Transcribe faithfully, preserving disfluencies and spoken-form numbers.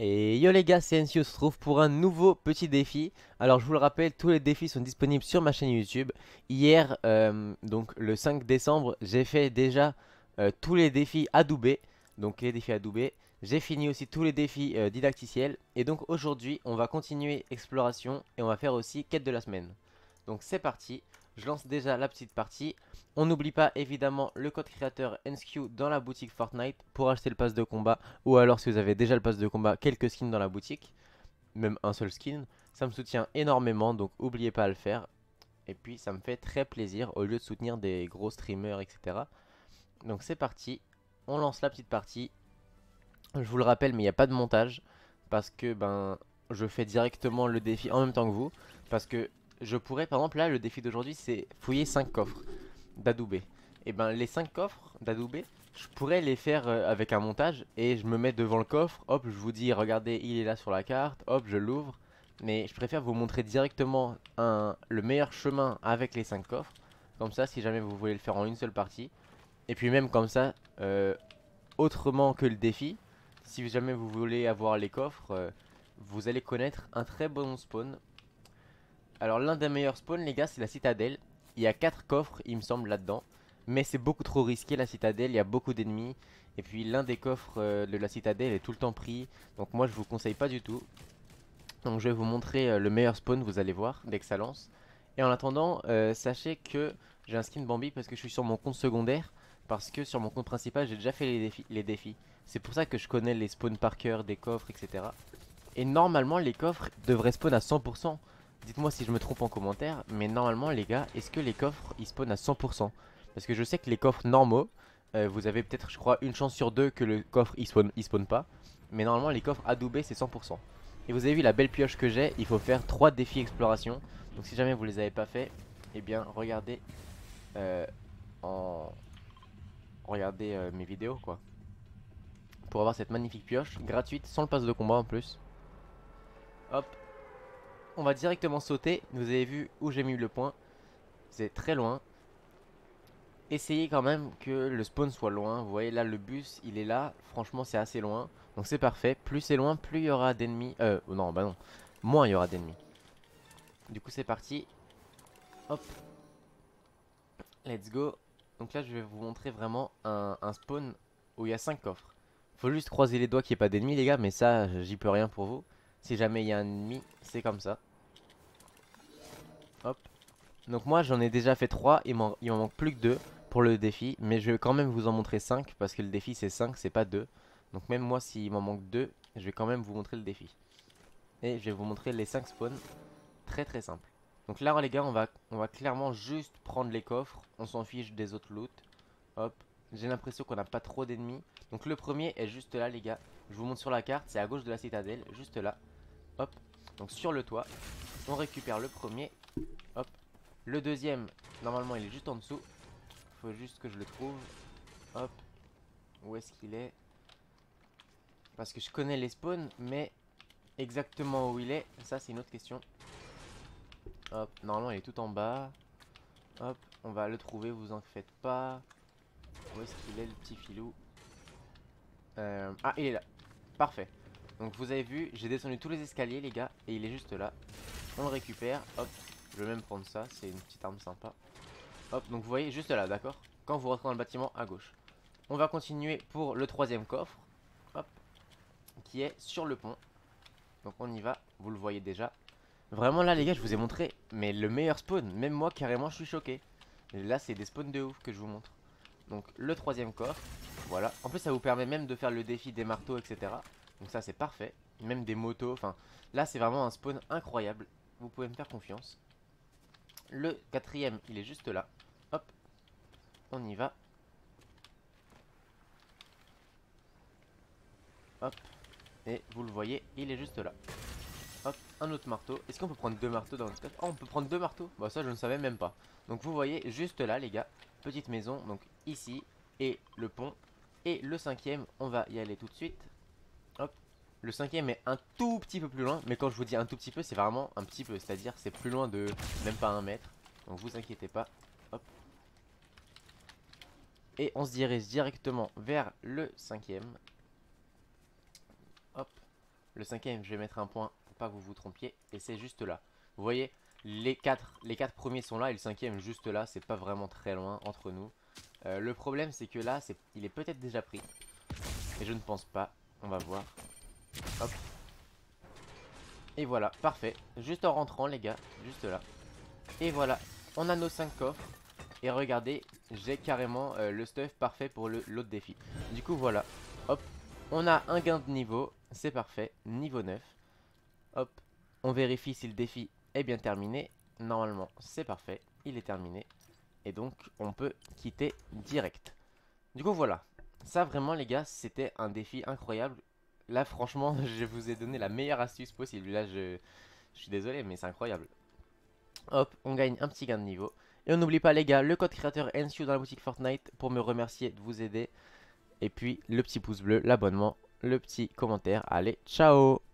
Et yo les gars, c'est N C, on se retrouve pour un nouveau petit défi. Alors je vous le rappelle, tous les défis sont disponibles sur ma chaîne YouTube. Hier, euh, donc le cinq décembre, j'ai fait déjà euh, tous les défis adoubés. Donc les défis adoubés. J'ai fini aussi tous les défis euh, didacticiels. Et donc aujourd'hui, on va continuer exploration et on va faire aussi quête de la semaine. Donc c'est parti, je lance déjà la petite partie. On n'oublie pas évidemment le code créateur N S Q dans la boutique Fortnite pour acheter le pass de combat. Ou alors si vous avez déjà le pass de combat, quelques skins dans la boutique. Même un seul skin. Ça me soutient énormément, donc n'oubliez pas à le faire. Et puis ça me fait très plaisir au lieu de soutenir des gros streamers, et cetera. Donc c'est parti, on lance la petite partie. Je vous le rappelle, mais il n'y a pas de montage. Parce que ben je fais directement le défi en même temps que vous. Parce que je pourrais, par exemple là, le défi d'aujourd'hui c'est fouiller cinq coffres d'Adoubé. Et ben les cinq coffres d'Adoubé, je pourrais les faire euh, avec un montage et je me mets devant le coffre, hop, je vous dis regardez, il est là sur la carte, hop, je l'ouvre. Mais je préfère vous montrer directement un, le meilleur chemin avec les cinq coffres. Comme ça, si jamais vous voulez le faire en une seule partie. Et puis même comme ça, euh, autrement que le défi, si jamais vous voulez avoir les coffres, euh, vous allez connaître un très bon spawn. Alors l'un des meilleurs spawns les gars, c'est la citadelle. Il y a quatre coffres il me semble là-dedans. Mais c'est beaucoup trop risqué la citadelle, il y a beaucoup d'ennemis. Et puis l'un des coffres euh, de la citadelle est tout le temps pris. Donc moi je vous conseille pas du tout. Donc je vais vous montrer euh, le meilleur spawn, vous allez voir dès que ça lance. Et en attendant, euh, sachez que j'ai un skin Bambi parce que je suis sur mon compte secondaire. Parce que sur mon compte principal j'ai déjà fait les défis. Les défis. C'est pour ça que je connais les spawns par cœur des coffres, et cetera. Et normalement les coffres devraient spawn à cent pour cent. Dites-moi si je me trompe en commentaire, mais normalement les gars, est-ce que les coffres ils spawnent à cent pour cent? Parce que je sais que les coffres normaux, euh, vous avez peut-être je crois une chance sur deux que le coffre il spawn, il spawn pas. Mais normalement les coffres adoubés c'est cent pour cent. Et vous avez vu la belle pioche que j'ai, il faut faire trois défis exploration. Donc si jamais vous les avez pas fait, eh bien regardez euh, en... regardez euh, mes vidéos quoi. Pour avoir cette magnifique pioche gratuite sans le pass de combat en plus. Hop, on va directement sauter. Vous avez vu où j'ai mis le point. C'est très loin. Essayez quand même que le spawn soit loin. Vous voyez là le bus il est là. Franchement c'est assez loin. Donc c'est parfait. Plus c'est loin, plus il y aura d'ennemis. Euh non bah non. Moins il y aura d'ennemis. Du coup c'est parti. Hop. Let's go. Donc là je vais vous montrer vraiment un, un spawn où il y a cinq coffres. Faut juste croiser les doigts qu'il n'y ait pas d'ennemis les gars. Mais ça j'y peux rien pour vous. Si jamais il y a un ennemi c'est comme ça. Hop. Donc moi j'en ai déjà fait trois, il m'en manque plus que deux pour le défi. Mais je vais quand même vous en montrer cinq parce que le défi c'est cinq, c'est pas deux. Donc même moi s'il m'en manque deux, je vais quand même vous montrer le défi. Et je vais vous montrer les cinq spawns, très très simple. Donc là les gars on va, on va clairement juste prendre les coffres, on s'en fiche des autres loot. Hop, j'ai l'impression qu'on n'a pas trop d'ennemis. Donc le premier est juste là les gars, je vous montre sur la carte, c'est à gauche de la citadelle, juste là. Hop, donc sur le toit, on récupère le premier. Hop. Le deuxième, normalement il est juste en dessous. Faut juste que je le trouve. Hop. Où est-ce qu'il est? Parce que je connais les spawns, mais exactement où il est, ça c'est une autre question. Hop. Normalement il est tout en bas. Hop. On va le trouver, vous en faites pas. Où est-ce qu'il est le petit filou? euh... Ah, il est là. Parfait. Donc vous avez vu, j'ai descendu tous les escaliers les gars. Et il est juste là. On le récupère. Hop. Je vais même prendre ça, c'est une petite arme sympa. Hop, donc vous voyez juste là, d'accord? Quand vous rentrez dans le bâtiment à gauche. On va continuer pour le troisième coffre. Hop. Qui est sur le pont. Donc on y va, vous le voyez déjà. Vraiment là les gars, je vous ai montré, mais le meilleur spawn. Même moi carrément je suis choqué. Et là c'est des spawns de ouf que je vous montre. Donc le troisième coffre. Voilà. En plus ça vous permet même de faire le défi des marteaux, et cetera. Donc ça c'est parfait. Même des motos. Enfin là c'est vraiment un spawn incroyable. Vous pouvez me faire confiance. Le quatrième il est juste là. Hop. On y va. Hop. Et vous le voyez, il est juste là. Hop, un autre marteau. Est-ce qu'on peut prendre deux marteaux dans notre coffre? Oh, on peut prendre deux marteaux. Bah ça, je ne savais même pas. Donc vous voyez, juste là, les gars, petite maison. Donc ici, et le pont. Et le cinquième, on va y aller tout de suite. Hop. Le cinquième est un tout petit peu plus loin. Mais quand je vous dis un tout petit peu, c'est vraiment un petit peu. C'est-à-dire, c'est plus loin de même pas un mètre. Donc vous inquiétez pas. Hop. Et on se dirige directement vers le cinquième. Hop. Le cinquième, je vais mettre un point pour pas que vous vous trompiez. Et c'est juste là. Vous voyez, les quatre, les quatre premiers sont là et le cinquième juste là. C'est pas vraiment très loin entre nous. Euh, le problème, c'est que là, c'est, il est peut-être déjà pris. Mais je ne pense pas. On va voir. Hop. Et voilà, parfait. Juste en rentrant, les gars. Juste là. Et voilà, on a nos cinq coffres. Et regardez, j'ai carrément euh, le stuff parfait pour l'autre défi. Du coup, voilà. Hop, on a un gain de niveau. C'est parfait. Niveau neuf. Hop, on vérifie si le défi est bien terminé. Normalement, c'est parfait. Il est terminé. Et donc, on peut quitter direct. Du coup, voilà. Ça, vraiment, les gars, c'était un défi incroyable. Là, franchement, je vous ai donné la meilleure astuce possible. Là, je, je suis désolé, mais c'est incroyable. Hop, on gagne un petit gain de niveau. Et on n'oublie pas, les gars, le code créateur N C U dans la boutique Fortnite pour me remercier de vous aider. Et puis, le petit pouce bleu, l'abonnement, le petit commentaire. Allez, ciao!